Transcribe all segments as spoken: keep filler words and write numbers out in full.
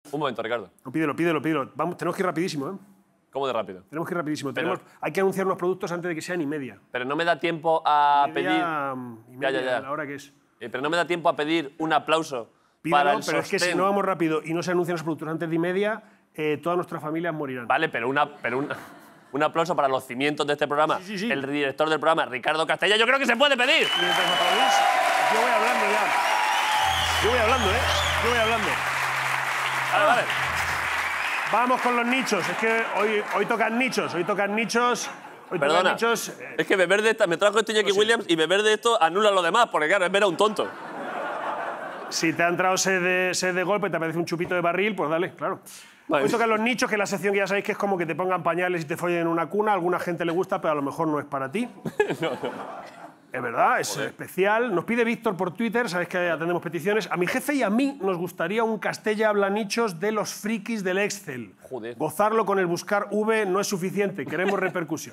Un momento, Ricardo. No, pídelo, pídelo, pídelo. Vamos, tenemos que ir rapidísimo, ¿eh? ¿Cómo de rápido? Tenemos que ir rapidísimo. Pero, Tenemos, hay que anunciar unos productos antes de que sean y media. Pero no me da tiempo a Media, pedir... y media, ya, ya, ya. La hora que es. Eh, pero no me da tiempo a pedir un aplauso Pídelo, para el pero es que si sostén. no vamos rápido y no se anuncian los productos antes de y media, eh, todas nuestras familias morirán. Vale, pero, una, pero una, un aplauso para los cimientos de este programa. Sí, sí, sí. El director del programa, Ricardo Castella, yo creo que se puede pedir. Mientras aplaudís, yo voy hablando ya. Yo voy hablando, ¿eh? Yo voy hablando. Vale, vale. Vamos con los nichos. Es que hoy, hoy tocan nichos, hoy tocan nichos. Hoy Perdona, tocan nichos. eh, es que beber de esta, me trajo esto Jackie No sé. Williams y beber de esto anula lo demás, porque claro, es ver a un tonto. Si te ha entrado sed de, sed de golpe, te apetece un chupito de barril, pues dale, claro. Vale. Hoy tocan los nichos, que es la sección que ya sabéis que es como que te pongan pañales y te follen en una cuna. A alguna gente le gusta, pero a lo mejor no es para ti. no, no. Es verdad, es Joder. especial. Nos pide Víctor por Twitter, sabéis que atendemos peticiones. A mi jefe y a mí nos gustaría un Castella habla nichos de los frikis del Excel. Joder. Gozarlo con el buscar V no es suficiente, queremos repercusión.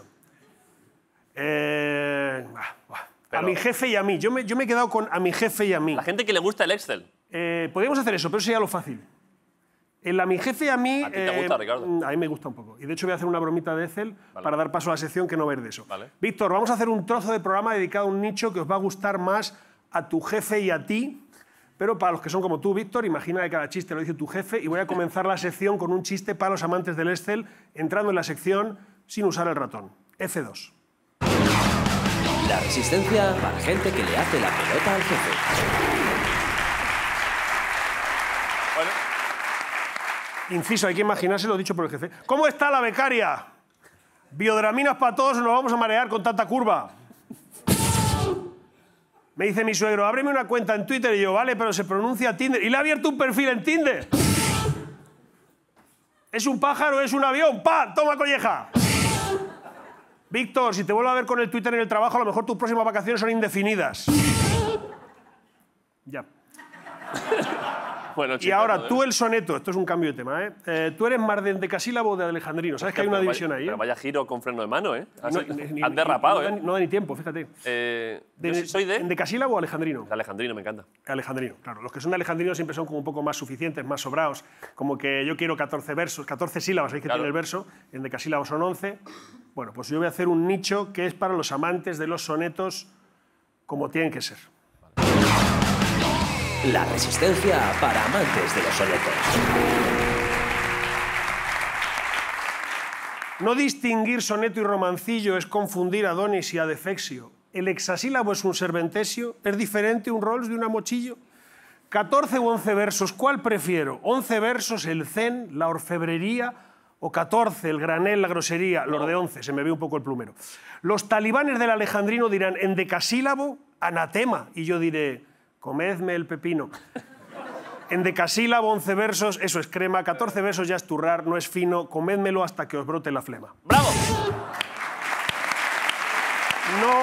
Eh, bah, bah. A Pero- mi jefe y a mí. Yo me, yo me he quedado con a mi jefe y a mí. La gente que le gusta el Excel. Eh, podríamos hacer eso, pero eso sería lo fácil. El a mi jefe y a mí... ¿A ti te gusta, Ricardo? A mí me gusta un poco. Y de hecho voy a hacer una bromita de Excel Vale. para dar paso a la sección que no ver de eso. Vale. Víctor, vamos a hacer un trozo de programa dedicado a un nicho que os va a gustar más a tu jefe y a ti. Pero para los que son como tú, Víctor, imagina que cada chiste lo dice tu jefe y voy a comenzar la sección con un chiste para los amantes del Excel, entrando en la sección sin usar el ratón. F dos. La resistencia para gente que le hace la pelota al jefe. Bueno, Inciso, hay que imaginárselo dicho por el jefe. ¿Cómo está la becaria? Biodraminas para todos, nos vamos a marear con tanta curva. Me dice mi suegro, ábreme una cuenta en Twitter. Y yo, vale, pero se pronuncia Tinder. Y le ha abierto un perfil en Tinder. ¿Es un pájaro? ¿Es un avión? ¡Pa! ¡Toma colleja! Víctor, si te vuelvo a ver con el Twitter en el trabajo, a lo mejor tus próximas vacaciones son indefinidas. Ya. bueno Y chicos, ahora, joder. tú el soneto, esto es un cambio de tema, ¿eh? Eh, tú eres más de endecasílabo o de alejandrino, ¿sabes que hay una Pero división vaya, ahí? ¿eh? Pero vaya giro con freno de mano, ¿eh? Has, No, ni- ni- has ni- derrapado, no da ¿eh? ni- No da ni tiempo, fíjate. eh De- yo sí soy de... ¿Endecasílabo o alejandrino? de Alejandrino, me encanta. Alejandrino, claro. Los que son de alejandrino siempre son como un poco más suficientes, más sobrados. Como que yo quiero catorce versos, catorce sílabas, ¿sabéis que Claro. tiene el verso? En decasílabos son once. Bueno, pues yo voy a hacer un nicho que es para los amantes de los sonetos como tienen que ser. La resistencia para amantes de los sonetos. No distinguir soneto y romancillo es confundir a Adonis y a Defexio. El hexasílabo es un serventesio, es diferente un Rolls de una mochillo. catorce u once versos, ¿cuál prefiero? once versos, el zen, la orfebrería, o catorce, el granel, la grosería, los de once, se me ve un poco el plumero. Los talibanes del alejandrino dirán en decasílabo, anatema, y yo diré, comedme el pepino. En decasílabo, once versos, eso es crema, catorce versos ya es turrar, no es fino, comédmelo hasta que os brote la flema. ¡Bravo! No...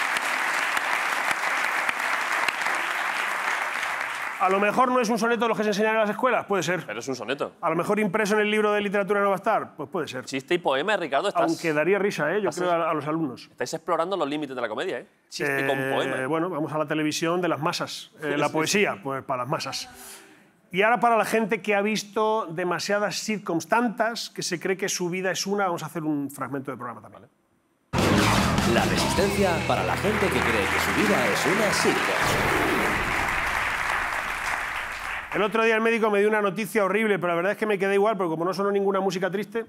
A lo mejor no es un soneto de los que se enseñan en las escuelas, puede ser. Pero es un soneto. A lo mejor impreso en el libro de literatura no va a estar, pues puede ser. Chiste y poema, Ricardo, estás, Aunque daría risa, ¿eh? Yo estás- creo, a, a los alumnos. estáis explorando los límites de la comedia, ¿eh? Chiste con Eh, poema. Bueno, vamos a la televisión de las masas. Eh, la Sí, poesía, pues para las masas. Y ahora para la gente que ha visto demasiadas sitcoms, tantas, que se cree que su vida es una, vamos a hacer un fragmento de programa también. La resistencia para la gente que cree que su vida es una sitcom. El otro día el médico me dio una noticia horrible, pero la verdad es que me quedé igual, porque como no sonó ninguna música triste...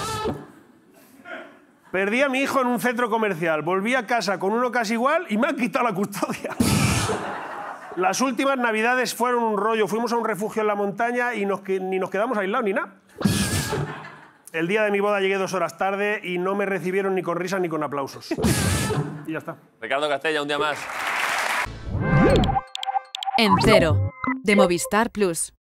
Perdí a mi hijo en un centro comercial, volví a casa con uno casi igual y me han quitado la custodia. Las últimas navidades fueron un rollo. Fuimos a un refugio en la montaña y nos que- ni nos quedamos aislados ni nada. El día de mi boda llegué dos horas tarde y no me recibieron ni con risas ni con aplausos. Y ya está. Ricardo Castella, un día más. En Cero, de Movistar Plus.